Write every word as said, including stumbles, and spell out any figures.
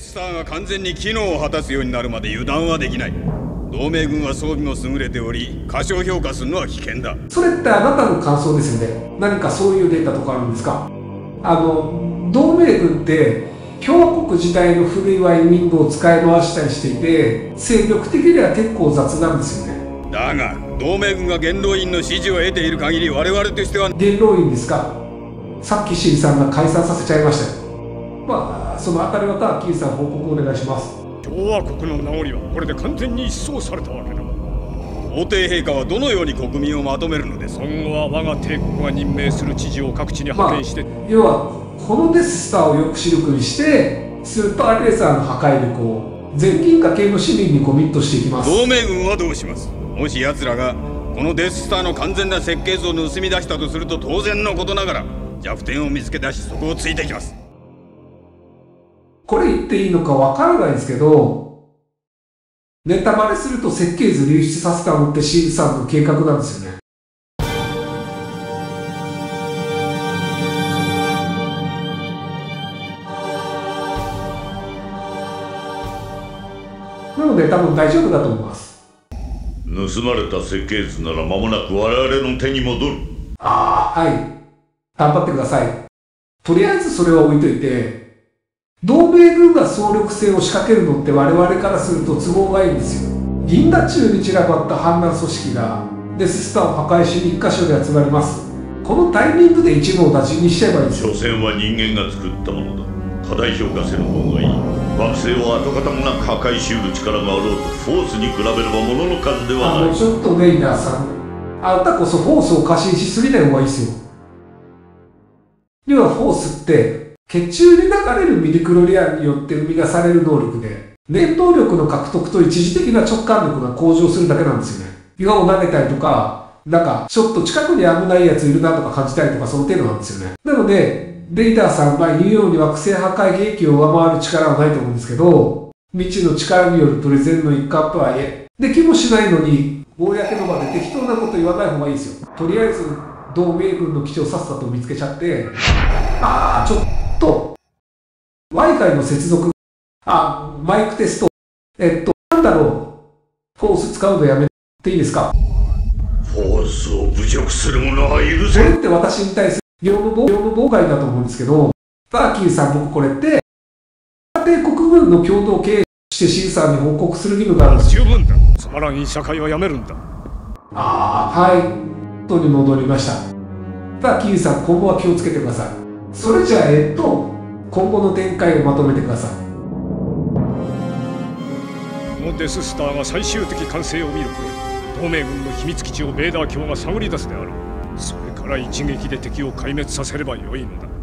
スターが完全に機能を果たすようになるまで油断はできない。同盟軍は装備も優れており、過小評価するのは危険だ。 それってあなたの感想ですよね。何かそういうデータとかあるんですか？あの同盟軍って共和国時代の古いワインウィンドを使い回したりしていて、勢力的には結構雑なんですよね。 だが同盟軍が元老院の支持を得ている限り、我々としては。 元老院ですか？さっきシンさんが解散させちゃいましたよ。まあそのあたりまたキンさん報告お願いします。 共和国の名残はこれで完全に一掃されたわけだ。 皇帝陛下はどのように国民をまとめるのですか？ 今後は我が帝国が任命する知事を各地に派遣して、 まあ、要はこのデススターを抑止力にしてスーパーレーザーの破壊力を全銀河系の市民にコミットしていきます。 同盟軍はどうします？もし奴らがこのデススターの完全な設計図を盗み出したとすると、当然のことながら弱点を見つけ出し、そこをついてきます。 これ言っていいのかわからないですけど、ネタバレすると設計図流出させたのってシンさんの計画なんですよね。なので多分大丈夫だと思います。 盗まれた設計図なら間もなく我々の手に戻る。 ああ、はい。頑張ってください。とりあえずそれは置いといて、同盟軍が総力戦を仕掛けるのって我々からすると都合がいいんですよ。銀河中に散らばった反乱組織がデススターを破壊しに一箇所で集まります。このタイミングで一網打尽にしちゃえばいいんですよ。 所詮は人間が作ったものだ。過大評価せぬ方がいい。惑星を跡形もなく破壊しうる力があろうと、フォースに比べれば物の数ではない。 あのちょっとベイダーさん、あなたこそフォースを過信しすぎない方がいいですよ。要はフォースって血中に流れるミリクロリアンによって生み出される能力で、念動力の獲得と一時的な直感力が向上するだけなんですよね。岩を投げたりとか、なんかちょっと近くに危ないやついるなとか感じたりとか、その程度なんですよね。なのでベイダーさんが言うように惑星破壊兵器を上回る力はないと思うんですけど、未知の力によるプレゼンの一環とはいえ、できもしないのに公の場で適当なこと言わない方がいいですよ。とりあえず同盟軍の基地をさっさと見つけちゃって、ああちょっと Y 界の接続、あマイクテスト、えっとなんだろう、フォース使うのやめていいですか？ フォースを侮辱する者は許せ。 これって私に対する業務妨業務妨害だと思うんですけど、バーキーさん、僕これって帝国軍の共同経営してシンさんに報告する義務があるんですよ。 十分だ。つまらん社会はやめるんだ。 ああ、はい。元に戻りました。バーキーさん、今後は気をつけてください。それじゃあ、えっと、今後の展開をまとめてください。 このデススターが最終的完成を見る頃に、同盟軍の秘密基地をベーダー卿が探り出すであろう。それから一撃で敵を壊滅させればよいのだ。